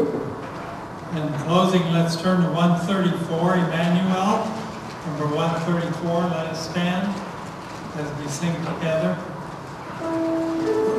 In closing, let's turn to 134, Emmanuel. Number 134, let us stand as we sing together.